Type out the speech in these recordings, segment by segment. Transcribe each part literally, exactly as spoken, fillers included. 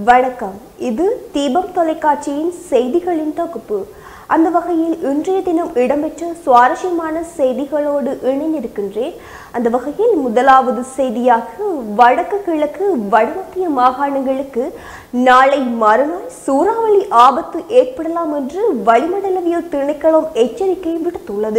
வணக்கம். இது தீபம் தொலைக்காட்சியின் செய்திகளின் தொகுப்பு. அந்த வகையில் இன்றைய தினம் இடம்பெற்ற சுவாரஸ்யமான செய்திகளோடு இணைந்திருக்கின்றேன். அந்த வகையில் முதலாவது செய்தியாக வடக்கு கிழக்கு வடமத்திய மாகாணங்களுக்கு நாளை மறுநாள் சூறாவளி ஆபத்து ஏற்படலாம் என்று வளிமண்டலவியல் திணைக்களம் எச்சரிக்கை விடுத்துள்ளது.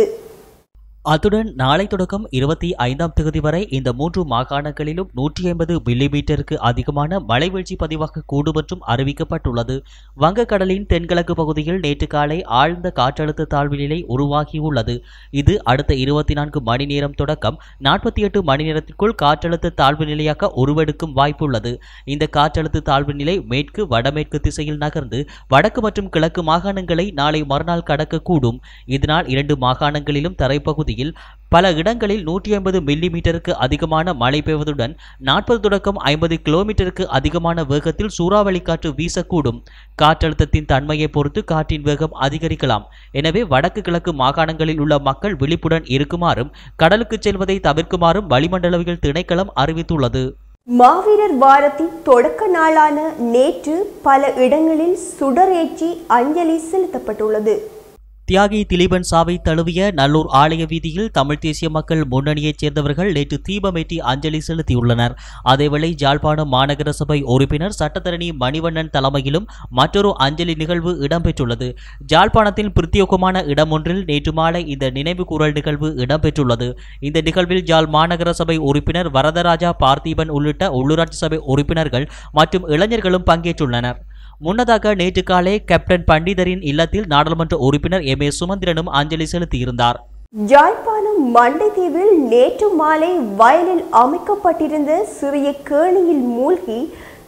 அத்துடன் நாளை தொடக்கம் இருபத்தி ஐந்தாம் தேதி வரை இந்த மூன்று மாகாணங்களிலும் நூற்றி ஐம்பது மில்லிமீட்டருக்கு அதிகமான மழை வீழ்ச்சி பதிவாக கூடும் என்றும் அறிவிக்கப்பட்டுள்ளது. வங்கக்கடலின் தென்கிழக்கு பகுதியில் நேற்று காலை ஆழ்ந்த காற்றழுத்த தாழ்வு நிலை உருவாகியுள்ளது. இது அடுத்த இருபத்தி நான்கு மணி நேரம் தொடக்கம் நாற்பத்தி எட்டு மணி நேரத்திற்குள் காற்றழுத்த தாழ்வு நிலையாக உருவெடுக்கும் வாய்ப்புள்ளது. இந்த காற்றழுத்த தாழ்வு நிலை மேற்கு வடமேற்கு திசையில் நகர்ந்து வடக்கு மற்றும் கிழக்கு மாகாணங்களை நாளை மறுநாள் கடக்கக்கூடும். இதனால் இரண்டு மாகாணங்களிலும் தரைப்பகுதி பல இடங்களில் நூற்றி ஐம்பது மில்லி மீட்டருக்கு அதிகமான மழை பெய்வதுடன் நாற்பது தொடக்கம் ஐம்பது கிலோமீட்டருக்கு அதிகமான வேகத்தில் சூறாவளி காற்று வீசக்கூடும். காற்றழுத்தத்தின் தன்மையை பொறுத்து காற்றின் வேகம் அதிகரிக்கலாம். எனவே வடக்கு கிழக்கு மாகாணங்களில் உள்ள மக்கள் விழிப்புடன் இருக்குமாறும் கடலுக்கு செல்வதை தவிர்க்குமாறும் வளிமண்டலவியல் திணைக்களம் அறிவித்துள்ளது. மாவீரர் வாரத்தின் தொடக்க நாளான நேற்று பல இடங்களில் சுடரேற்றி அஞ்சலி செலுத்தப்பட்டுள்ளது. தியாகி திலீபன் சாவை தழுவிய நல்லூர் ஆலய வீதியில் தமிழ் தேசிய மக்கள் முன்னணியைச் சேர்ந்தவர்கள் நேற்று தீபமேற்றி அஞ்சலி செலுத்தியுள்ளனர். அதேவேளை யாழ்ப்பாணம் மாநகர சபை உறுப்பினர் சட்டத்தரணி மணிவண்ணன் தலைமையிலும் மற்றொரு அஞ்சலி நிகழ்வு இடம்பெற்றுள்ளது. யாழ்ப்பாணத்தில் பிரத்யேகமான இடம் ஒன்றில் நேற்று மாலை இந்த நினைவு கூறல் நிகழ்வு இடம்பெற்றுள்ளது. இந்த நிகழ்வில் யாழ் மாநகர சபை உறுப்பினர் வரதராஜா பார்த்திபன் உள்ளிட்ட உள்ளூராட்சி சபை உறுப்பினர்கள் மற்றும் இளைஞர்களும் பங்கேற்றுள்ளனர். முன்னதாக நேற்று காலை கேப்டன் பண்டிதரின் இல்லத்தில் நாடாளுமன்ற உறுப்பினர் எம் ஏ சுமந்திரனும் அஞ்சலி செலுத்தியிருந்தார். யாழ்ப்பாணம் மண்டைதீவில் நேற்று மாலை வயலில் அமைக்கப்பட்டிருந்த சிறிய கேணியில் மூழ்கி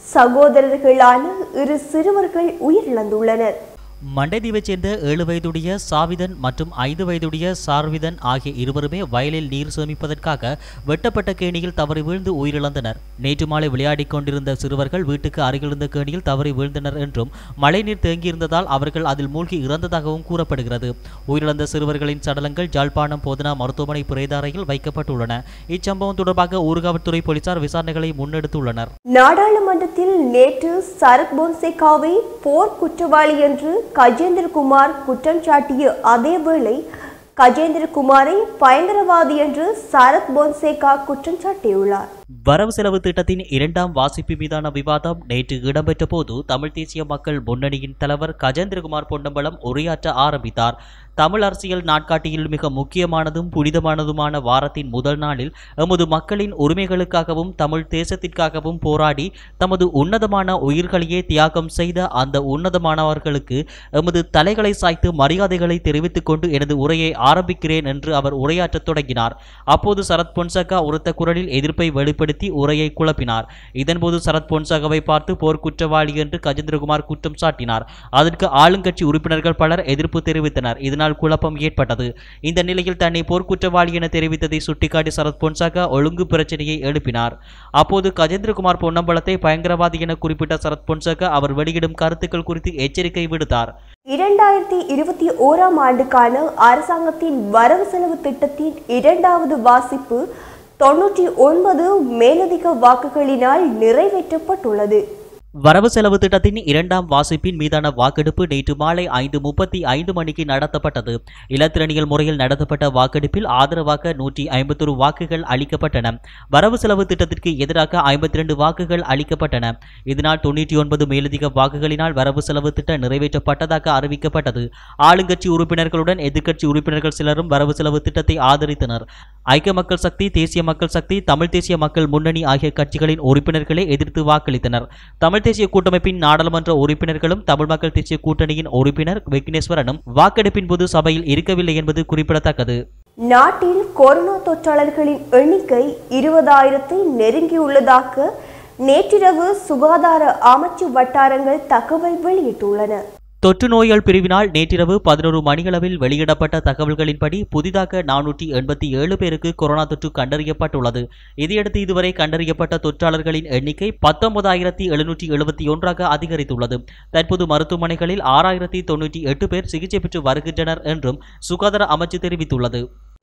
சகோதரர்களான இரு சிறுவர்கள் உயிரிழந்துள்ளனர். மண்டைதீவைச் சேர்ந்த ஏழு வயதுடைய சாவிதன் மற்றும் ஐந்து வயதுடைய சார்விதன் ஆகிய இருவருமே வயலில் நீர் சேமிப்பதற்காக வெட்டப்பட்ட கேணியில் தவறி வீழ்ந்து உயிரிழந்தனர். நேற்று மாலை விளையாடிக் கொண்டிருந்த சிறுவர்கள் வீட்டுக்கு அருகிலிருந்த கேணியில் தவறி வீழ்ந்தனர் என்றும் மழைநீர் தேங்கியிருந்ததால் அவர்கள் அதில் மூழ்கி இறந்ததாகவும் கூறப்படுகிறது. உயிரிழந்த சிறுவர்களின் சடலங்கள் யாழ்ப்பாணம் போதனா மருத்துவமனை பிரேதாரையில் வைக்கப்பட்டுள்ளன. இச்சம்பவம் தொடர்பாக ஊர்காவல்துறை போலீசார் விசாரணைகளை முன்னெடுத்துள்ளனர். நாடாளுமன்றத்தில் நேற்று சரத் பொன்சேகாவை போர் குற்றவாளி என்று கஜேந்திரகுமார் குற்றம் சாட்டிய அதேவேளை கஜேந்திரகுமாரை பயங்கரவாதி என்று சரத் பொன்சேகா குற்றம் சாட்டியுள்ளார். வரவு செலவு திட்டத்தின் இரண்டாம் வாசிப்பு மீதான விவாதம் நேற்று இடம்பெற்ற போது தமிழ் தேசிய மக்கள் முன்னணியின் தலைவர் கஜேந்திரகுமார் பொன்னம்பலம் உரையாற்ற ஆரம்பித்தார். தமிழ் அரசியல் நாட்காட்டியில் மிக முக்கியமானதும் புனிதமானதுமான வாரத்தின் முதல் நாளில் எமது மக்களின் உரிமைகளுக்காகவும் தமிழ் தேசத்திற்காகவும் போராடி தமது உன்னதமான உயிர்களையே தியாகம் செய்த அந்த உன்னதமானவர்களுக்கு எமது தலைகளை சாய்த்து மரியாதைகளை தெரிவித்துக் கொண்டு எனது உரையை ஆரம்பிக்கிறேன் என்று அவர் உரையாற்றத் தொடங்கினார். அப்போது சரத் பொன்சேகா உரத்த குரலில் எதிர்ப்பை வெளிப்படுத்தி உரையை குழப்பினார். இதன்போது சரத் பொன்சேகாவை பார்த்து போர்க்குற்றவாளி என்று கஜேந்திரகுமார் குற்றம் சாட்டினார். அதற்கு ஆளுங்கட்சி உறுப்பினர்கள் பலர் எதிர்ப்பு தெரிவித்தனர். இதனால் குழப்பம் ஏற்பட்டது. இந்த நிலையில் தன்னை போர்க்குற்றவாளி என தெரிவித்ததை சுட்டிக்காட்டி சரத் பொன்சேகா ஒழுங்கு பிரச்சனையை எழுப்பினார். அப்போது கஜேந்திரகுமார் பொன்னம்பலத்தை பயங்கரவாதி என குறிப்பிட்ட சரத் பொன்சேகா அவர் வெளியிடும் கருத்துக்கள் குறித்து எச்சரிக்கை விடுத்தார். இரண்டாயிரத்தி இருபத்தி ஓராம் ஆண்டுக்கான அரசாங்கத்தின் வரவு செலவு திட்டத்தின் இரண்டாவது வாசிப்பு தொன்னூற்றி ஒன்பது மேலதிக வாக்குகளினால் நிறைவேற்றப்பட்டுள்ளது. வரவு செலவு திட்டத்தின் இரண்டாம் வாசிப்பின் மீதான வாக்கெடுப்பு நேற்று மாலை ஐந்து முப்பத்தி ஐந்து மணிக்கு நடத்தப்பட்டது. இலத்திரனியல் முறையில் நடத்தப்பட்ட வாக்கெடுப்பில் ஆதரவாக நூற்றி ஐம்பத்தொரு வாக்குகள் அளிக்கப்பட்டன. வரவு செலவு திட்டத்திற்கு எதிராக ஐம்பத்தி இரண்டு வாக்குகள் அளிக்கப்பட்டன. இதனால் தொன்னூற்றி ஒன்பது மேலதிக வாக்குகளினால் வரவு செலவு திட்டம் நிறைவேற்றப்பட்டதாக அறிவிக்கப்பட்டது. ஆளுங்கட்சி உறுப்பினர்களுடன் எதிர்க்கட்சி உறுப்பினர்கள் சிலரும் வரவு செலவு திட்டத்தை ஆதரித்தனர். ஐக்கிய மக்கள் சக்தி, தேசிய மக்கள் சக்தி, தமிழ் தேசிய மக்கள் முன்னணி ஆகிய கட்சிகளின் உறுப்பினர்களே எதிர்த்து வாக்களித்தனர். தமிழ் தேசிய கூட்டமைப்பின் நாடாளுமன்ற உறுப்பினர்களும் தமிழ் மக்கள் தேசிய கூட்டணியின் உறுப்பினர் விக்னேஸ்வரனும் வாக்கெடுப்பின் போது சபையில் இருக்கவில்லை என்பது குறிப்பிடத்தக்கது. நாட்டில் கொரோனா தொற்றாளர்களின் எண்ணிக்கை இருபதாயிரத்தை நெருங்கியுள்ளதாக நேற்றிரவு சுகாதார அமைச்சு வட்டாரங்கள் தகவல் வெளியிட்டுள்ளன. தொற்று நோயால் பிரிவினால் நேற்றிரவு பதினோரு மணியளவில் வெளியிடப்பட்ட தகவல்களின்படி புதிதாக நானூற்றி எண்பத்தி ஏழு பேருக்கு கொரோனா தொற்று கண்டறியப்பட்டுள்ளது. இதையடுத்து இதுவரை கண்டறியப்பட்ட தொற்றாளர்களின் எண்ணிக்கை பத்தொன்பதாயிரத்தி எழுநூற்றி எழுபத்தி ஒன்றாக அதிகரித்துள்ளது. தற்போது மருத்துவமனைகளில் ஆறாயிரத்தி தொன்னூற்றி எட்டு பேர் சிகிச்சை பெற்று வருகின்றனர் என்றும் சுகாதார அமைச்சு தெரிவித்துள்ளது.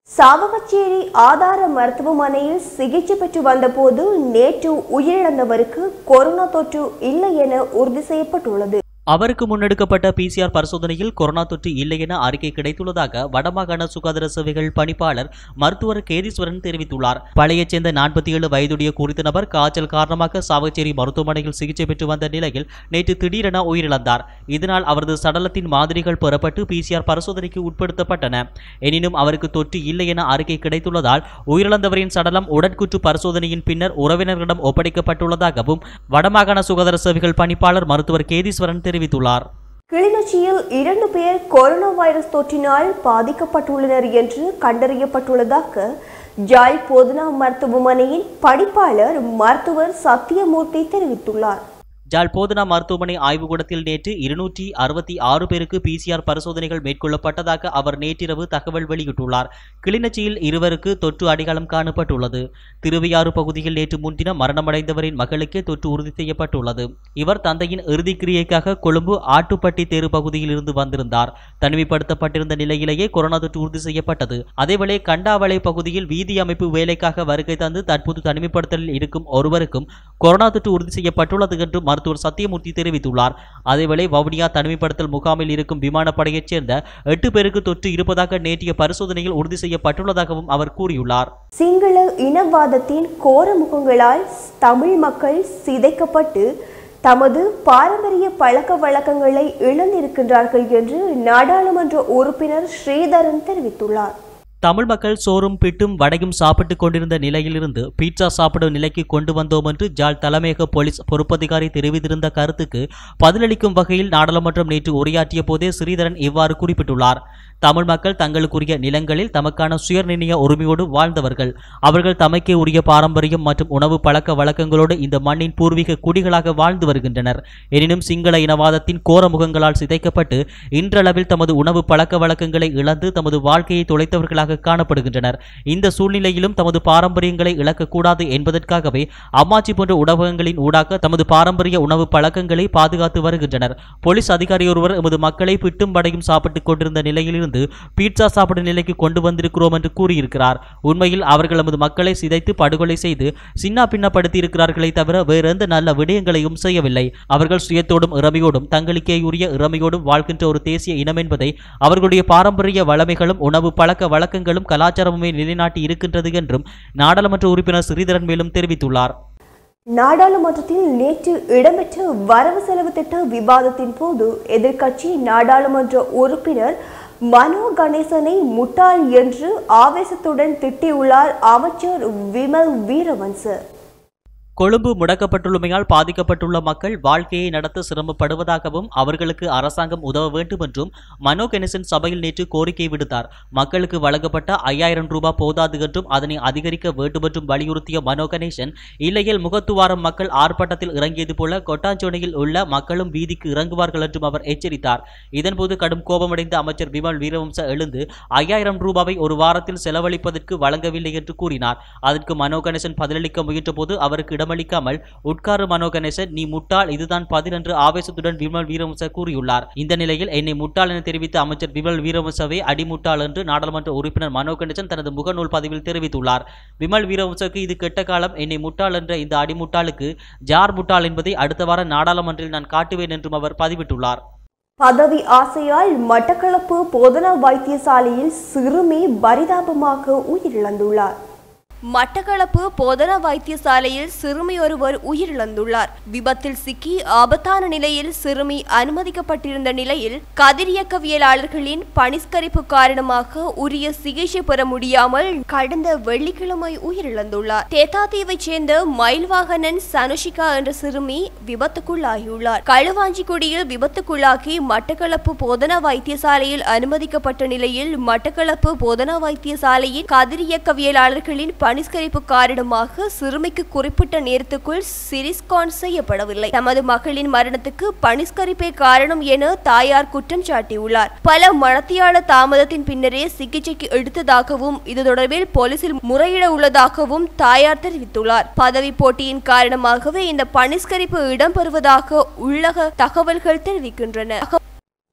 சாவகச்சேரி ஆதார மருத்துவமனையில் சிகிச்சை பெற்று வந்தபோது நேற்று உயிரிழந்தவருக்கு கொரோனா தொற்று இல்லை என உறுதி செய்யப்பட்டுள்ளது. அவருக்கு முன்னெடுக்கப்பட்ட பிசிஆர் பரிசோதனையில் கொரோனா தொற்று இல்லை என அறிக்கை கிடைத்துள்ளதாக வடமாகாண சுகாதார சேவைகள் பணிப்பாளர் மருத்துவர் கேதீஸ்வரன் தெரிவித்துள்ளார். பழையச் சேர்ந்த நாற்பத்தி ஏழு வயதுடைய குறித்த நபர் காய்ச்சல் காரணமாக சாவகச்சேரி மருத்துவமனையில் சிகிச்சை பெற்று வந்த நிலையில் நேற்று திடீரென உயிரிழந்தார். இதனால் அவரது சடலத்தின் மாதிரிகள் பெறப்பட்டு பிசிஆர் பரிசோதனைக்கு உட்படுத்தப்பட்டன. எனினும் அவருக்கு தொற்று இல்லை என அறிக்கை கிடைத்துள்ளதால் உயிரிழந்தவரின் சடலம் உடற்கூற்று பரிசோதனையின் பின்னர் உறவினர்களிடம் ஒப்படைக்கப்பட்டுள்ளதாகவும் வடமாகாண சுகாதார சேவைகள் பணிப்பாளர் மருத்துவர் கேதீஸ்வரன் தெரிவித்துள்ளார். கிளிநொச்சியில் இரண்டு பேர் கொரோனா வைரஸ் தொற்றினால் பாதிக்கப்பட்டுள்ளனர் என்று கண்டறியப்பட்டுள்ளதாக ஜாழ் போதனா மருத்துவமனையின் பணிப்பாளர் மருத்துவர் சத்தியமூர்த்தி தெரிவித்துள்ளார். ஜாழ் போதனா மருத்துவமனை ஆய்வுக்கூடத்தில் நேற்று இருநூற்றி அறுபத்தி ஆறு பேருக்கு பிசிஆர் பரிசோதனைகள் மேற்கொள்ளப்பட்டதாக அவர் நேற்றிரவு தகவல் வெளியிட்டுள்ளார். கிளிநொச்சியில் இருவருக்கு தொற்று அடையாளம் காணப்பட்டுள்ளது. திருவையாறு பகுதியில் நேற்று முன்தினம் மரணமடைந்தவரின் மகளுக்கே தொற்று உறுதி செய்யப்பட்டுள்ளது. இவர் தந்தையின் இறுதிக்கிரியைக்காக கொழும்பு ஆட்டுப்பட்டி தேரு பகுதியில் இருந்து வந்திருந்தார். தனிமைப்படுத்தப்பட்டிருந்த நிலையிலேயே கொரோனா தொற்று உறுதி செய்யப்பட்டது. அதேவேளை கண்டாவளை பகுதியில் வீதி அமைப்பு வேலைக்காக வருகை தந்து தற்போது தனிமைப்படுத்தலில் இருக்கும் ஒருவருக்கும் கொரோனா தொற்று உறுதி செய்யப்பட்டுள்ளது என்று மருத்துவர் சத்தியமூர்த்தி தெரிவித்துள்ளார். அதேவேளை வவுனியா தனிமைப்படுத்தல் முகாமில் இருக்கும் விமானப்படையைச் சேர்ந்த எட்டு பேருக்கு தொற்று இருப்பதாக நேற்றைய பரிசோதனையில் உறுதி செய்யப்பட்டுள்ளதாகவும் அவர் கூறியுள்ளார். சிங்கள இனவாதத்தின் கோர முகங்களால் தமிழ் மக்கள் சிதைக்கப்பட்டு தமது பாரம்பரிய பழக்க வழக்கங்களை இழந்திருக்கின்றார்கள் என்று நாடாளுமன்ற உறுப்பினர் ஸ்ரீதரன் தெரிவித்துள்ளார். தமிழ் மக்கள் சோறும் பிட்டும் வடையும் சாப்பிட்டுக் கொண்டிருந்த நிலையிலிருந்து பீட்சா சாப்பிடும் நிலைக்கு கொண்டு வந்தோம் என்று ஜாழ் தலைமையக போலீஸ் பொறுப்பதிகாரி தெரிவித்திருந்த கருத்துக்கு பதிலளிக்கும் வகையில் நாடாளுமன்றம் நேற்று உரையாற்றிய போதே ஸ்ரீதரன் இவ்வாறு குறிப்பிட்டுள்ளார். தமிழ் மக்கள் தங்களுக்குரிய நிலங்களில் தமக்கான சுயநிர்ணய உரிமையோடு வாழ்ந்தவர்கள். அவர்கள் தமக்கே உரிய பாரம்பரியம் மற்றும் உணவு பழக்க வழக்கங்களோடு இந்த மண்ணின் பூர்வீக குடிகளாக வாழ்ந்து வருகின்றனர். எனினும் சிங்கள இனவாதத்தின் கோர முகங்களால் சிதைக்கப்பட்டு இன்றளவில் தமது உணவு பழக்க வழக்கங்களை இழந்து தமது வாழ்க்கையை தொலைத்தவர்களாக காணப்படுகின்றனர். இந்த சூழ்நிலையிலும் தமது பாரம்பரியங்களை இழக்கக்கூடாது என்பதற்காகவே அம்மாச்சி போன்ற உணவகங்களின் ஊடாக தமது பாரம்பரிய உணவு பழக்கங்களை பாதுகாத்து வருகின்றனர். போலீஸ் அதிகாரியொருவர் எமது மக்களை பிட்டும் வடையும் சாப்பிட்டுக் கொண்டிருந்த நிலையில் பீட்சா சாப்பிடும் நிலைக்கு கொண்டு வந்திருக்கிறோம் என்று கூறியிருக்கிறார். உண்மையில் அவர்கள் நமது மக்களை சிதைத்து படுகொலை செய்து சின்ன பின்னப்படுத்தி இருக்கிறார்களே தவிர வேறு எந்த நல்ல விடயங்களையும் செய்யவில்லை. அவர்கள் சுயத்தோடும் இறமையோடும் தங்களுக்கே உரிய இறமையோடும் வாழ்கின்ற ஒரு தேசிய இனம் என்பதை அவர்களுடைய பாரம்பரிய வளமைகளும் உணவு பழக்க வழக்கங்களும் கலாச்சாரமுமே நிலைநாட்டி இருக்கின்றது என்றும் நாடாளுமன்ற உறுப்பினர் ஸ்ரீதரன் மேலும் தெரிவித்துள்ளார். நாடாளுமன்றத்தில் நேற்று இடம்பெற்ற வரவு செலவு திட்ட விவாதத்தின் போது எதிர்க்கட்சி நாடாளுமன்ற உறுப்பினர் மனோ கணேசனை முட்டாள் என்று ஆவேசத்துடன் திட்டியுள்ளார் அமைச்சர் விமல் வீரவன்ச. கொழும்பு முடக்கப்பட்டுள்ளமையால் பாதிக்கப்பட்டுள்ள மக்கள் வாழ்க்கையை நடத்த சிரமப்படுவதாகவும் அவர்களுக்கு அரசாங்கம் உதவ வேண்டும் என்றும் மனோ கணேசன் சபையில் நேற்று கோரிக்கை விடுத்தார். மக்களுக்கு வழங்கப்பட்ட ஐயாயிரம் ரூபாய் போதாது என்றும் அதனை அதிகரிக்க வேண்டும் என்றும் வலியுறுத்திய மனோ கணேசன் இல்லையில் முகத்துவாரம் மக்கள் ஆர்ப்பாட்டத்தில் இறங்கியது போல கொட்டாஞ்சோனையில் உள்ள மக்களும் வீதிக்கு இறங்குவார்கள் என்றும் அவர் எச்சரித்தார். இதன்போது கடும் கோபமடைந்த அமைச்சர் விமல் வீரவம்ச எழுந்து ஐயாயிரம் ரூபாவை ஒரு வாரத்தில் செலவழிப்பதற்கு வழங்கவில்லை என்று கூறினார். அதற்கு மனோ கணேசன் பதிலளிக்க முயன்ற போது அவருக்கு இடமளிக்காமல் உட்காரு மனோ கணேசன், நீ முட்டாள், இதுதான் பதில் என்று ஆவேசத்துடன் விமல் வீரவம்ச கூறியுள்ளார். இந்த நிலையில் என்னை முட்டாள் என தெரிவித்த அமைச்சர் விமல் வீரவம்சவை அடிமுட்டாள் என்று நாடாளுமன்ற உறுப்பினர் மனோ கணேசன் தனது முகநூல் பதிவில் தெரிவித்துள்ளார். விமல் வீரவம்சக்கு இது கெட்ட காலம், என்னை முட்டாள் என்ற இந்த அடிமுட்டாளுக்கு ஜார் முட்டாள் என்பதை அடுத்த வாரம் நாடாளுமன்றில் நான் காட்டுவேன் என்றும் அவர் பதிவிட்டுள்ளார். பதவி ஆசையால் மட்டக்களப்பு போதனா வைத்தியசாலையில் சிறுமி பரிதாபமாக உயிரிழந்துள்ளார். மட்டக்களப்பு போதனா வைத்தியசாலையில் சிறுமி ஒருவர் உயிரிழந்துள்ளார். விபத்தில் சிக்கி ஆபத்தான நிலையில் சிறுமி அனுமதிக்கப்பட்டிருந்த நிலையில் கதிரியக்கவியலாளர்களின் பணிஸ்கரிப்பு காரணமாக உரிய சிகிச்சை பெற முடியாமல் கடந்த வெள்ளிக்கிழமை உயிரிழந்துள்ளார். தேத்தாத்தீவைச் சேர்ந்த மயில்வாகனன் சனுஷிகா என்ற சிறுமி விபத்துக்குள்ளாகியுள்ளார். களுவாஞ்சிக்குடியில் விபத்துக்குள்ளாகி மட்டக்களப்பு போதனா வைத்தியசாலையில் அனுமதிக்கப்பட்ட நிலையில் மட்டக்களப்பு போதனா வைத்தியசாலையின் கதிரியக்கவியலாளர்களின் பணிஸ்கரிப்பு காரணமாக சிறுமிக்கு குறிப்பிட்ட நேரத்துக்குள் சிரிஸ்கான் செய்யப்படவில்லை. தமது மகளின் மரணத்துக்கு பணிஸ்கரிப்பே காரணம் என தாயார் குற்றம் சாட்டியுள்ளார். பல மணத்தியால தாமதத்தின் பின்னரே சிகிச்சைக்கு எடுத்ததாகவும் இது தொடர்பில் போலீசில் முறையிட உள்ளதாகவும் தாயார் தெரிவித்துள்ளார். பதவி போட்டியின் காரணமாகவே இந்த பணிஸ்கரிப்பு இடம்பெறுவதாக உள்ளக தகவல்கள் தெரிவிக்கின்றன.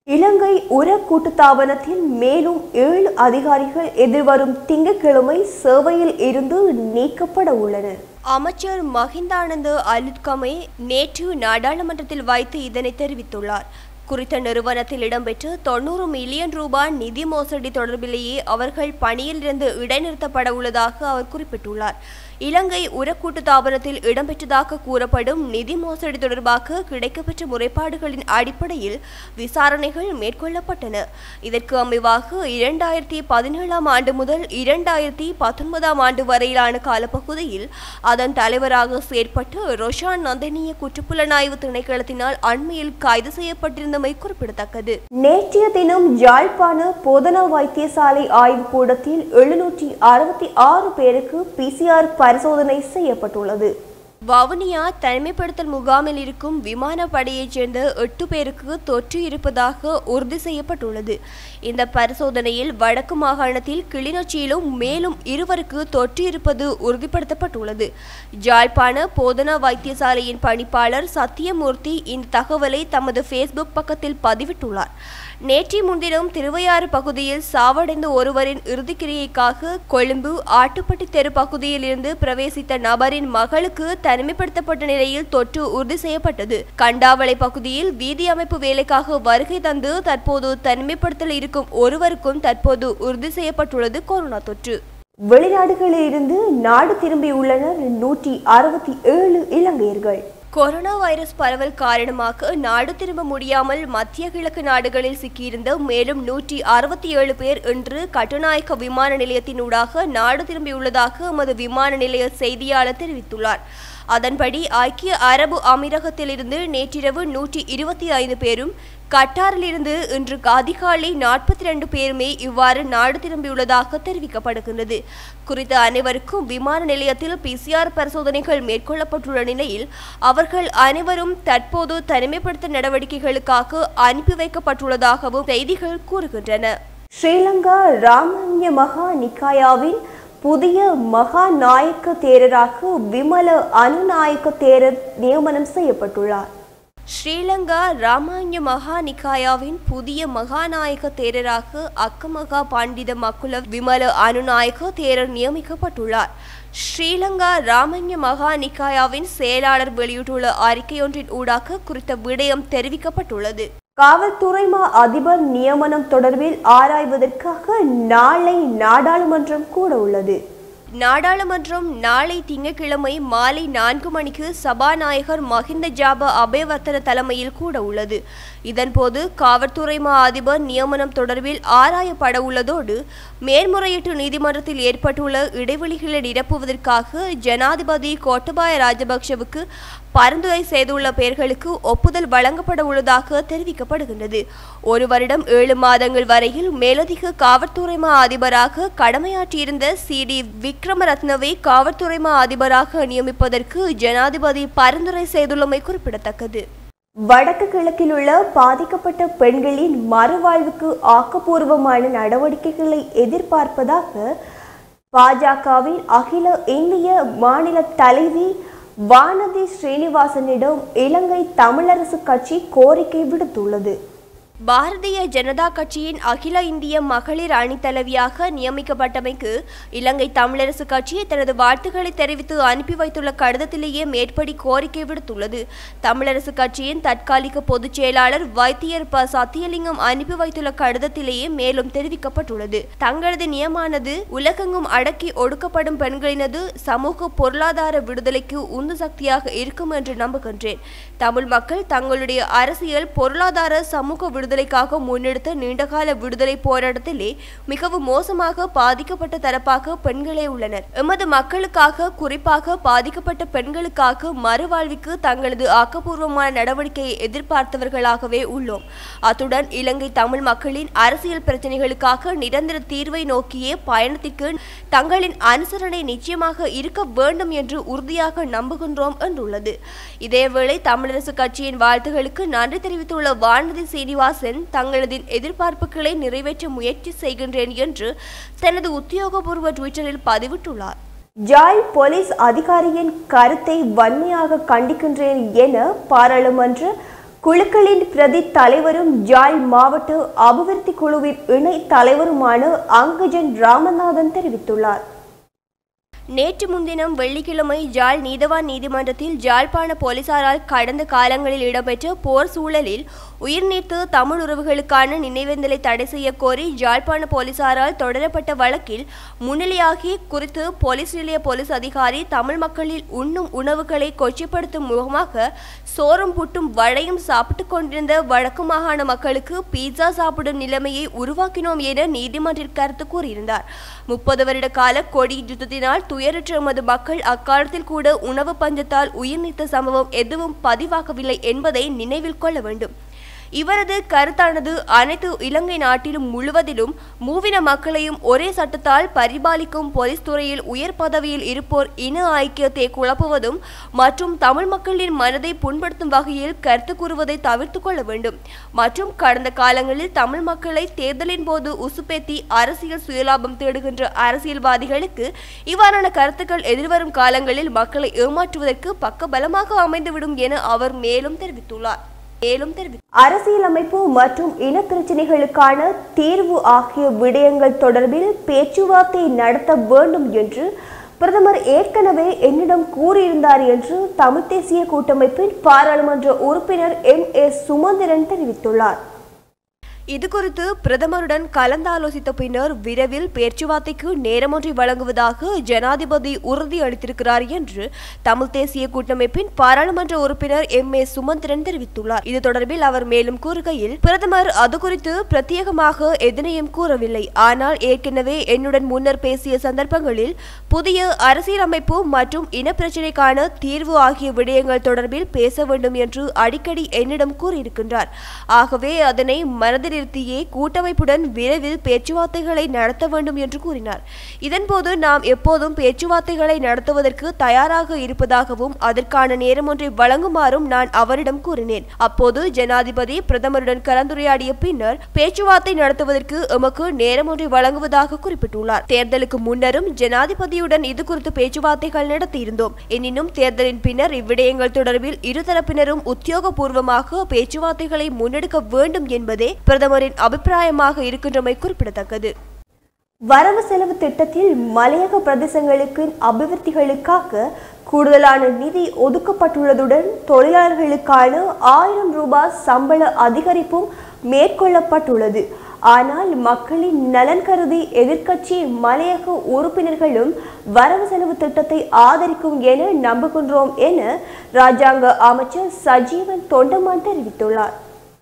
இலங்கை உர கூட்டுத்தாபனத்தில் மேலும் ஏழு அதிகாரிகள் எதிர்வரும் திங்கட்கிழமை சேவையில் இருந்து நீக்கப்பட உள்ளனர். அமைச்சர் மஹிந்தானந்த அலுத்கமே நேற்று நாடாளுமன்றத்தில் வைத்து இதனை தெரிவித்துள்ளார். குறித்த நிறுவனத்தில் இடம்பெற்ற தொன்னூறு மில்லியன் ரூபாய் நிதி மோசடி தொடர்பிலேயே அவர்கள் பணியிலிருந்து இடைநிறுத்தப்பட உள்ளதாக அவர் குறிப்பிட்டுள்ளார். இலங்கை உரக்கூட்டு தாபனத்தில் இடம்பெற்றதாக கூறப்படும் நிதி மோசடி தொடர்பாக கிடைக்கப்பெற்ற முறைப்பாடுகளின் அடிப்படையில் விசாரணைகள் மேற்கொள்ளப்பட்டன. இதற்கு அமைவாக இரண்டாயிரத்தி பதினேழாம் ஆண்டு முதல் இரண்டாயிரத்தி பத்தொன்பதாம் ஆண்டு வரையிலான காலப்பகுதியில் அதன் தலைவராக செயற்பட்டு ரொஷான் நந்தினிய குற்றப்புலனாய்வு திணைக்களத்தினால் அண்மையில் கைது செய்யப்பட்டிருந்தமை குறிப்பிடத்தக்கது. நேற்றைய தினம் யாழ்ப்பாண போதனா வைத்தியசாலை ஆய்வுக்கூடத்தில் எழுநூற்றி அறுபத்தி ஆறு பேருக்கு பிசிஆர் பரிசோதனை செய்யப்பட்டுள்ளது. வவுனியா தனிமைப்படுத்தல் முகாமில் இருக்கும் விமானப்படையைச் சேர்ந்த எட்டு பேருக்கு தொற்று இருப்பதாக உறுதி செய்யப்பட்டுள்ளது. இந்த பரிசோதனையில் வடக்கு மாகாணத்தில் கிளிநொச்சியிலும் மேலும் இருவருக்கு தொற்று இருப்பது உறுதிப்படுத்தப்பட்டுள்ளது. யாழ்ப்பாண போதனா வைத்தியசாலையின் பணிப்பாளர் சத்தியமூர்த்தி இந்த தகவலை தமது ஃபேஸ்புக் பக்கத்தில் பதிவிட்டுள்ளார். நேற்று முன்தினம் திருவையாறு பகுதியில் சாவடைந்த ஒருவரின் இறுதிக்கிரியைக்காக கொழும்பு ஆட்டுப்பட்டி தெரு பகுதியில் இருந்து பிரவேசித்த நபரின் மகளுக்கு தனிமைப்படுத்தப்பட்ட நிலையில் தொற்று உறுதி செய்யப்பட்டது. கண்டாவளை பகுதியில் வீதி அமைப்பு வேலைக்காக வருகை தந்து தற்போது தனிமைப்படுத்தல் இருக்கும் ஒருவருக்கும் தற்போது உறுதி செய்யப்பட்டுள்ளது கொரோனா தொற்று. வெளிநாடுகளில் இருந்து நாடு திரும்பியுள்ளனர் நூற்றி அறுபத்தி ஏழு இலங்கையர்கள். கொரோனா வைரஸ் பரவல் காரணமாக நாடு திரும்ப முடியாமல் மத்திய கிழக்கு நாடுகளில் சிக்கியிருந்த மேலும் நூற்றி அறுபத்தி ஏழு பேர் இன்று கட்டுநாயக்க விமான நிலையத்தினூடாக நாடு திரும்பியுள்ளதாக எமது விமான நிலைய செய்தியாளர் தெரிவித்துள்ளார். அதன்படி ஐக்கிய அரபு அமீரகத்திலிருந்து நேற்றிரவு நூற்றி இருபத்தி ஐந்து பேரும் கட்டாரிலிருந்து இன்று அதிகாலை நாற்பத்தி இரண்டு பேருமே இவ்வாறு நாடு திரும்பியுள்ளதாக தெரிவிக்கப்படுகின்றது. குறித்த அனைவருக்கும் விமான நிலையத்தில் பிசிஆர் பரிசோதனைகள் மேற்கொள்ளப்பட்டுள்ள நிலையில் அவர்கள் அனைவரும் தற்போது தனிமைப்படுத்த நடவடிக்கைகளுக்காக அனுப்பி வைக்கப்பட்டுள்ளதாகவும் செய்திகள் கூறுகின்றன. ஸ்ரீலங்கா ராமண்ய மகா நிக்காயாவின் புதிய மகாநாயக்க தேரராக விமல அனுநாயக்க தேரர் நியமனம் செய்யப்பட்டுள்ளார். ஸ்ரீலங்கா ராமான்ய மகா நிக்காயாவின் புதிய மகாநாயக்க தேரராக அக்கமகா பண்டித மக்குல விமல அனுநாயக்க தேரர் நியமிக்கப்பட்டுள்ளார். ஸ்ரீலங்கா ராமன்ய மகா நிக்காயாவின் செயலாளர் வெளியிட்டுள்ள அறிக்கையொன்றின் ஊடாக குறித்த விடயம் தெரிவிக்கப்பட்டுள்ளது. காவல்துறை மா அதிபர் நியமனம் தொடர்பில் ஆராய்வதற்காக நாளை நாடாளுமன்றம் கூட உள்ளது. நாடாளுமன்றம் நாளை திங்கட்கிழமை மாலை நான்கு மணிக்கு சபாநாயகர் மஹிந்த ஜாப அபேவர்த்தன தலைமையில் கூட உள்ளது. இதன்போது காவல்துறை மா அதிபர் நியமனம் தொடர்பில் ஆராயப்பட உள்ளதோடு மேன்முறையீட்டு நீதிமன்றத்தில் ஏற்பட்டுள்ள இடைவெளிகளை நிரப்புவதற்காக ஜனாதிபதி கோட்டபாய ராஜபக்ஷவுக்கு பரிந்துரை செய்துள்ள பெயர்களுக்கு ஒப்புதல் வழங்கப்பட உள்ளதாக தெரிவிக்கப்படுகின்றது. ஒரு வருடம் ஏழு மாதங்கள் வரையில் மேலதிக காவல்துறை மா அதிபராக கடமையாற்றியிருந்த சி டி விக்ரமரத்னவை காவல்துறை மா அதிபராக நியமிப்பதற்கு ஜனாதிபதி பரிந்துரை செய்துள்ளமை குறிப்பிடத்தக்கது. வடக்கு கிழக்கில் உள்ள பாதிக்கப்பட்ட பெண்களின் மறுவாழ்வுக்கு ஆக்கப்பூர்வமான நடவடிக்கைகளை எதிர்பார்ப்பதாக பாஜகவின் அகில இந்திய மாநில தலைவி வானதி ஸ்ரீனிவாசனிடம் இலங்கை தமிழரசு கட்சி கோரிக்கை விடுத்துள்ளது. பாரதிய ஜனதா கட்சியின் அகில இந்திய மகளிர் அணி தலைவியாக நியமிக்கப்பட்டமைக்கு இலங்கை தமிழரசு கட்சி தனது வாழ்த்துக்களை தெரிவித்து அனுப்பி வைத்துள்ள கடிதத்திலேயே மேற்படி கோரிக்கை விடுத்துள்ளது. தமிழரசு கட்சியின் தற்காலிக பொதுச் செயலாளர் வைத்தியர் ப சத்தியலிங்கம் அனுப்பி வைத்துள்ள கடிதத்திலேயே மேலும் தெரிவிக்கப்பட்டுள்ளது. தங்களது நியமானது உலகெங்கும் அடக்கி ஒடுக்கப்படும் பெண்களினது சமூக பொருளாதார விடுதலைக்கு உந்து சக்தியாக இருக்கும் என்று நம்புகின்றேன். தமிழ் மக்கள் தங்களுடைய அரசியல் பொருளாதார சமூக விடுதலைக்காக முன்னெடுத்த நீண்டகால விடுதலை போராட்டத்திலே மிகவும் மோசமாக பாதிக்கப்பட்ட தரப்பாக பெண்களே உள்ளனர். எமது மக்களுக்காக, குறிப்பாக பாதிக்கப்பட்ட பெண்களுக்காக மறுவாழ்வுக்கு தங்களது ஆக்கப்பூர்வமான நடவடிக்கையை எதிர்பார்த்தவர்களாகவே உள்ளோம். அத்துடன் இலங்கை தமிழ் மக்களின் அரசியல் பிரச்சனைகளுக்காக நிரந்தர தீர்வை நோக்கிய பயணத்திற்கு தங்களின் அனுசரணை நிச்சயமாக இருக்க வேண்டும் என்று உறுதியாக நம்புகின்றோம் என்றுள்ளது. இதேவேளை தமிழரசு கட்சியின் வாழ்த்துகளுக்கு நன்றி தெரிவித்துள்ள வானதி சீனிவாசன் தங்களது எதிர்பார்ப்புகளை நிறைவேற்ற முயற்சி செய்கின்றேன் என்று தனது உத்தியோகபூர்வ ட்விட்டரில் பதிவிட்டுள்ளார். ஜாய் போலீஸ் அதிகாரியின் கருத்தை வன்மையாக கண்டிக்கின்றேன் என பாராளுமன்ற குழுக்களின் பிரதி தலைவரும் யாழ் மாவட்ட அபிவிருத்தி குழுவின் இணை தலைவருமான அங்கஜன் ராமநாதன் தெரிவித்துள்ளார். நேற்று முன்தினம் வெள்ளிக்கிழமை யாழ் நீதவான் நீதிமன்றத்தில் யாழ்ப்பாண போலீசாரால் கடந்த காலங்களில் இடம்பெற்ற போர் சூழலில் உயிர் நீத்த தமிழ் உறவுகளுக்கான நினைவேந்தலை தடை செய்ய கோரி யாழ்ப்பாண போலீசாரால் தொடரப்பட்ட வழக்கில் முன்னிலையாகி குறித்து போலீஸ் நிலைய போலீஸ் அதிகாரி தமிழ் மக்களில் உண்ணும் உணவுகளை கொச்சைப்படுத்தும் முகமாக சோறும் புட்டும் வடையும் சாப்பிட்டுக் கொண்டிருந்த வடக்கு மாகாண மக்களுக்கு பீட்சா சாப்பிடும் நிலைமையை உருவாக்கினோம் என நீதிமன்றில் கருத்து கூறியிருந்தார். முப்பது வருட கால கொடி யுத்தத்தினால் துயரற்ற எமது மக்கள் அக்காலத்தில் கூட உணவு பஞ்சத்தால் உயிர் நீத்த சம்பவம் எதுவும் பதிவாகவில்லை என்பதை நினைவில் கொள்ள வேண்டும். இவரது கருத்தானது அனைத்து இலங்கை நாட்டிலும் முழுவதிலும் மூவின மக்களையும் ஒரே சட்டத்தால் பரிபாலிக்கும் போலீஸ் துறையில் உயர் பதவியில் இருப்போர் இன ஐக்கியத்தை குழப்புவதும் மற்றும் தமிழ் மக்களின் மனதை புண்படுத்தும் வகையில் கருத்து கூறுவதை தவிர்த்து கொள்ள வேண்டும். மற்றும் கடந்த காலங்களில் தமிழ் மக்களை தேர்தலின் போது உசுப்பேத்தி அரசியல் சுயலாபம் தேடுகின்ற அரசியல்வாதிகளுக்கு இவ்வாறான கருத்துக்கள் எதிர்வரும் காலங்களில் மக்களை ஏமாற்றுவதற்கு பக்கபலமாக அமைந்துவிடும் என அவர் மேலும் தெரிவித்துள்ளார். அரசியலமைப்பு மற்றும் இன பிரச்சினைகளுக்கான தீர்வு ஆகிய விடயங்கள் தொடர்பில் பேச்சுவார்த்தை நடத்த வேண்டும் என்று பிரதமர் ஏற்கனவே என்னிடம் கூறியிருந்தார் என்று தமிழ் தேசிய கூட்டமைப்பின் பாராளுமன்ற உறுப்பினர் எம் ஏ சுமந்திரன் தெரிவித்துள்ளார். இதுகுறித்து பிரதமருடன் கலந்தாலோசித்த பின்னர் விரைவில் பேச்சுவார்த்தைக்கு நேரமொன்றை வழங்குவதாக ஜனாதிபதி உறுதி அளித்திருக்கிறார் என்று தமிழ் தேசிய கூட்டமைப்பின் பாராளுமன்ற உறுப்பினர் எம் ஏ சுமந்திரன் தெரிவித்துள்ளார். இது தொடர்பில் அவர் மேலும் கூறுகையில், பிரதமர் அது குறித்து பிரத்யேகமாக எதனையும் கூறவில்லை. ஆனால் ஏற்கனவே என்னுடன் முன்னர் பேசிய சந்தர்ப்பங்களில் புதிய அரசியலமைப்பு மற்றும் இனப்பிரச்சினைக்கான தீர்வு ஆகிய விடயங்கள் தொடர்பில் பேச வேண்டும் என்று அடிக்கடி என்னிடம் கூறியிருக்கின்றார். ஆகவே அதனை மனதில் நிறுத்தியே கூட்டமைப்புடன் விரைவில் பேச்சுவார்த்தைகளை நடத்த வேண்டும் என்று கூறினார். இதன்போது நாம் எப்போதும் பேச்சுவார்த்தைகளை நடத்துவதற்கு தயாராக இருப்பதாகவும் அதற்கான நேரம் ஒன்றை வழங்குமாறும் நான் அவரிடம் கூறினேன். அப்போது ஜனாதிபதி பிரதமருடன் கலந்துரையாடிய பின்னர் பேச்சுவார்த்தை நடத்துவதற்கு எமக்கு நேரம் ஒன்றை வழங்குவதாக குறிப்பிட்டுள்ளார். தேர்தலுக்கு முன்னரும் ஜனாதிபதியுடன் இது குறித்து பேச்சுவார்த்தைகள் நடத்தியிருந்தோம். எனினும் தேர்தலின் பின்னர் இவ்விடயங்கள் தொடர்பில் இருதரப்பினரும் உத்தியோகபூர்வமாக பேச்சுவார்த்தைகளை முன்னெடுக்க வேண்டும் என்பதே பிரதமரின் அபிப்பிராயமாக இருக்கின்றமை குறிப்பிடத்தக்கது. வரவு செலவு திட்டத்தில் மலையக பிரதேசங்களுக்கு அபிவிருத்திகளுக்காக கூடுதலான நிதி ஒதுக்கப்பட்டுள்ளதுடன் தொழிலாளர்களுக்கான ஆயிரம் ரூபாய் சம்பள அதிகரிப்பும் மேற்கொள்ளப்பட்டுள்ளது. ஆனால் மக்களின் நலன் கருதி எதிர்க்கட்சி மலையக உறுப்பினர்களும் வரவு செலவு திட்டத்தை ஆதரிக்கும் என நம்புகின்றோம் என ராஜாங்க அமைச்சர் சஜீவன் தொண்டமான் தெரிவித்துள்ளார்.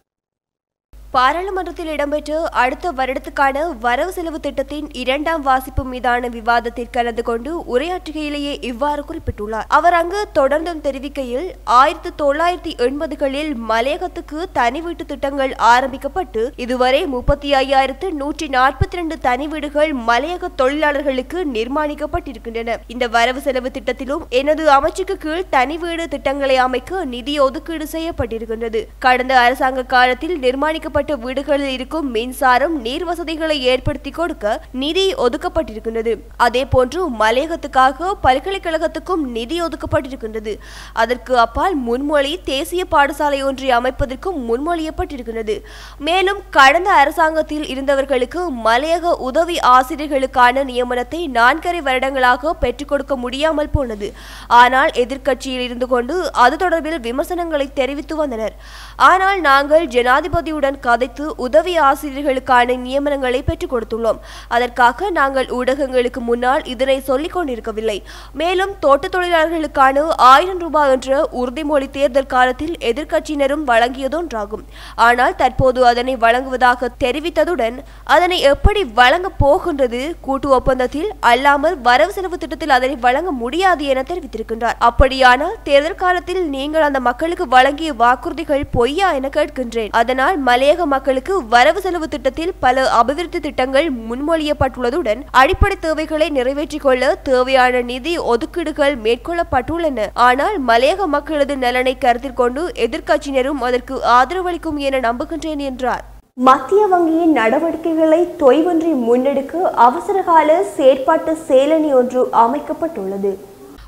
பாராளுமன்றத்தில் இடம்பெற்ற அடுத்த வருடத்துக்கான வரவு செலவு திட்டத்தின் இரண்டாம் வாசிப்பு மீதான விவாதத்தில் கலந்து கொண்டு உரையாற்றுகையிலேயே இவ்வாறு குறிப்பிட்டுள்ளார். அவர் அங்கு தொடர்ந்தும் தெரிவிக்கையில், ஆயிரத்தி தொள்ளாயிரத்தி எண்பதுகளில் மலையகத்துக்கு தனி வீட்டு திட்டங்கள் ஆரம்பிக்கப்பட்டு இதுவரை முப்பத்தி ஐயாயிரத்து நூற்றி நாற்பத்தி இரண்டு தனி வீடுகள் மலையக தொழிலாளர்களுக்கு நிர்மாணிக்கப்பட்டிருக்கின்றன. இந்த வரவு செலவு திட்டத்திலும் எனது அமைச்சுக்கு கீழ் தனி வீடு திட்டங்களை அமைக்க நிதி ஒதுக்கீடு செய்யப்பட்டிருக்கின்றது. கடந்த அரசாங்க காலத்தில் நிர்மாணிக்கப்பட்ட வீடுகளில் இருக்கும் மின்சாரம் நீர் வசதிகளை ஏற்படுத்தி கொடுக்க நிதி ஒதுக்கப்பட்டிருக்கின்றது. அதே போன்று மலையகத்துக்காக பல்கலைக்கழகத்துக்கும் நிதி ஒதுக்கப்பட்டிருக்கின்றது. அதற்கு அப்பால் முன்மொழி தேசிய பாடசாலை ஒன்றை அமைப்பதற்கும் முன்மொழியப்பட்டிருக்கின்றது. மேலும் கடந்த அரசாங்கத்தில் இருந்தவர்களுக்கு மலையக உதவி ஆசிரியர்களுக்கான நியமனத்தை நான்கரை வருடங்களாக பெற்றுக் கொடுக்க முடியாமல் போனது. ஆனால் எதிர்க்கட்சியில் இருந்து கொண்டு அது தொடர்பில் விமர்சனங்களை தெரிவித்து வந்தனர். ஆனால் நாங்கள் ஜனாதிபதியுடன் கதைத்து உதவி ஆசிரியர்களுக்கான நியமனங்களை பெற்றுக் கொடுத்துள்ளோம். அதற்காக நாங்கள் ஊடகங்களுக்கு முன்னால் இதனை சொல்லிக் கொண்டிருக்கவில்லை. மேலும் தோட்ட தொழிலாளர்களுக்கான ஆயிரம் ரூபாய் என்ற உறுதிமொழி தேர்தல் காலத்தில் எதிர்க்கட்சியினரும் வழங்கியதொன்றாகும். ஆனால் தற்போது அதனை வழங்குவதாக தெரிவித்ததுடன் அதனை எப்படி வழங்க போகின்றது, கூட்டு ஒப்பந்தத்தில் அல்லாமல் வரவு செலவு திட்டத்தில் அதனை வழங்க முடியாது என தெரிவித்திருக்கின்றார். அப்படியானால் தேர்தல் காலத்தில் நீங்கள் அந்த மக்களுக்கு வழங்கிய வாக்குறுதிகள் பொய்யா என கேட்கின்றேன். அதனால் மலையக மக்களுக்கு வரவு செலவு திட்டத்தில் பல அபிவிருத்தி திட்டங்கள் முன்மொழியப்பட்டுள்ளதுடன் அடிப்படை தேவைகளை நிறைவேற்றிக் கொள்ள தேவையான நிதி ஒதுக்கீடுகள் மேற்கொள்ளப்பட்டுள்ளன. ஆனால் மலையக மக்களது நலனை கருத்தில் கொண்டு எதிர்க்கட்சியினரும் அதற்கு ஆதரவளிக்கும் என நம்புகின்றேன் என்றார். மத்திய வங்கியின் நடவடிக்கைகளை தொய்வின்றி முன்னெடுக்க அவசரகால செயற்பாட்டு செயலணி ஒன்று அமைக்கப்பட்டுள்ளது.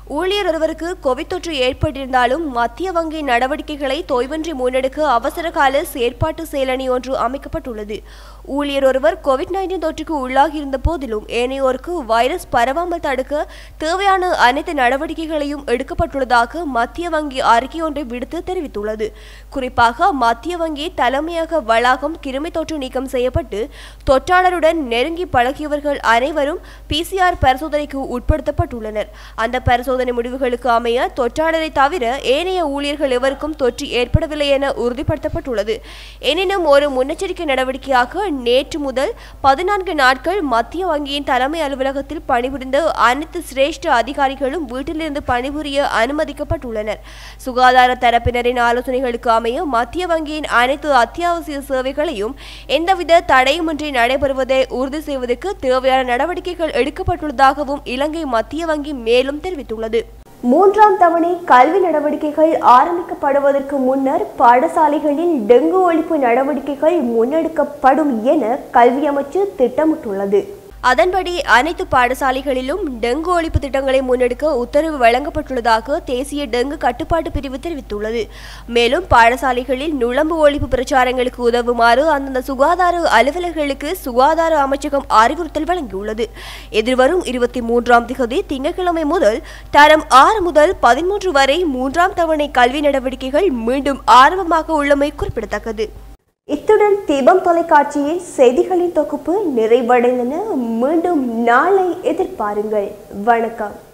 ஊழியர் ஒருவருக்கு கோவிட் தொற்று ஏற்பட்டிருந்தாலும் மத்திய வங்கி நடவடிக்கைகளை தொய்வின்றி முன்னெடுக்க அவசர கால செயற்பாட்டு செயலணி ஒன்று அமைக்கப்பட்டுள்ளது. ஊழியர் ஒருவர் கோவிட் நைன்டீன் தொற்றுக்கு உள்ளாகியிருந்த போதிலும் ஏனையோருக்கு வைரஸ் பரவாமல் தடுக்க தேவையான அனைத்து நடவடிக்கைகளையும் எடுக்கப்பட்டுள்ளதாக மத்திய வங்கி அறிக்கை ஒன்றை விடுத்து தெரிவித்துள்ளது. குறிப்பாக மத்திய வங்கி தலைமையக வளாகம் கிருமி தொற்று நீக்கம் செய்யப்பட்டு தொற்றாளருடன் நெருங்கி பழகியவர்கள் அனைவரும் பிசிஆர் பரிசோதனைக்கு உட்படுத்தப்பட்டுள்ளனர். அந்த பரிசோதனை முடிவுகளுக்கு அமைய தொற்றாளரை தவிர ஏனைய ஊழியர்கள் எவருக்கும் தொற்று ஏற்படவில்லை என உறுதிப்படுத்தப்பட்டுள்ளது. எனினும் ஒரு முன்னெச்சரிக்கை நடவடிக்கையாக நேற்று முதல் பதினான்கு நாட்கள் மத்திய வங்கியின் தலைமை அலுவலகத்தில் பணிபுரிந்த அனைத்து சிரேஷ்ட அதிகாரிகளும் வீட்டிலிருந்து பணிபுரிய அனுமதிக்கப்பட்டுள்ளனர். சுகாதார தரப்பினரின் ஆலோசனைகளுக்கு அமைய மத்திய வங்கியின் அனைத்து அத்தியாவசிய சேவைகளையும் எந்தவித தடையுமின்றி நடைபெறுவதை உறுதி செய்வதற்கு தேவையான நடவடிக்கைகள் எடுக்கப்பட்டுள்ளதாகவும் இலங்கை மத்திய வங்கி மேலும் தெரிவித்துள்ளது. மூன்றாம் தவணை கல்வி நடவடிக்கைகள் ஆரம்பிக்கப்படுவதற்கு முன்னர் பாடசாலைகளில் டெங்கு ஒழிப்பு நடவடிக்கைகள் முன்னெடுக்கப்படும் என கல்வி அமைச்சு திட்டமிட்டுள்ளது. அதன்படி அனைத்து பாடசாலைகளிலும் டெங்கு ஒழிப்பு திட்டங்களை முன்னெடுக்க உத்தரவு வழங்கப்பட்டுள்ளதாக தேசிய டெங்கு கட்டுப்பாட்டு பிரிவு தெரிவித்துள்ளது. மேலும் பாடசாலைகளில் நுளம்பு ஒழிப்பு பிரச்சாரங்களுக்கு உதவுமாறு அந்தந்த சுகாதார அலுவலர்களுக்கு சுகாதார அமைச்சகம் அறிவுறுத்தல் வழங்கியுள்ளது. எதிர்வரும் இருபத்தி மூன்றாம் திகதி திங்கட்கிழமை முதல் தரம் ஆறு முதல் பதிமூன்று வரை மூன்றாம் தவணை கல்வி நடவடிக்கைகள் மீண்டும் ஆரம்பமாக உள்ளமை குறிப்பிடத்தக்கது. இத்துடன் தீபம் தொலைக்காட்சியின் செய்திகளின் தொகுப்பு நிறைவடைந்தன. மீண்டும் நாளை எதிர்பாருங்கள். வணக்கம்.